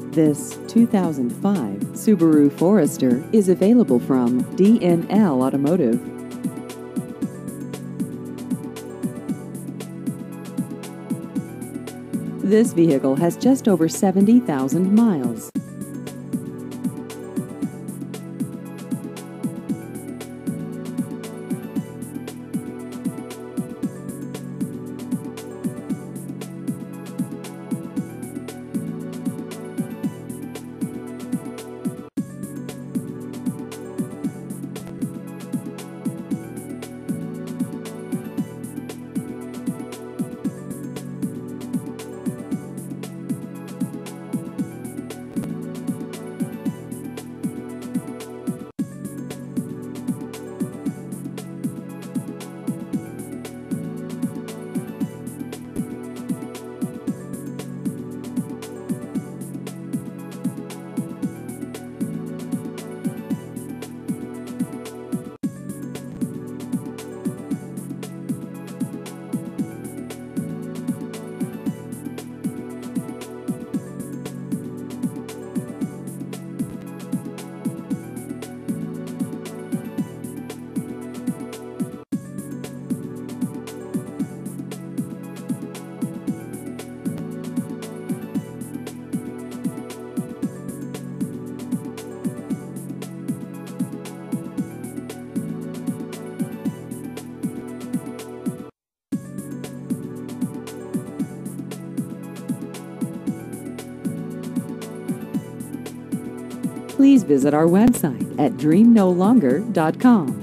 This 2005 Subaru Forester is available from D&L Automotive. This vehicle has just over 70,000 miles. Please visit our website at dreamnolonger.com.